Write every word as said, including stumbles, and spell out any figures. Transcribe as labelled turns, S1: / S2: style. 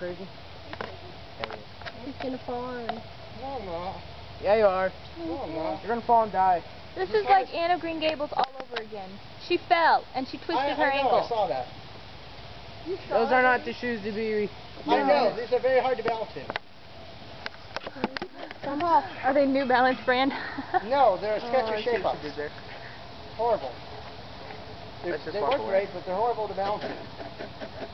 S1: crazy?
S2: He's gonna fall on.
S3: No, I'm not.
S1: Yeah, you are.
S3: No, I'm not.
S1: You're gonna fall and die.
S2: This is like Anne of Green Gables all over again. She fell and she twisted
S3: I,
S2: her
S3: I know,
S2: ankle.
S3: I saw that.
S1: Those are not the shoes to be...
S3: I know, these are very hard to balance in.
S2: Are they New Balance brand?
S3: No, they're a
S1: Oh,
S3: Skechers
S1: I see
S3: shape
S1: what
S3: ups.
S1: you did there.
S3: Horrible. They're,
S1: Let's just
S3: they
S1: walk
S3: work
S1: away.
S3: great, but they're horrible to balance in.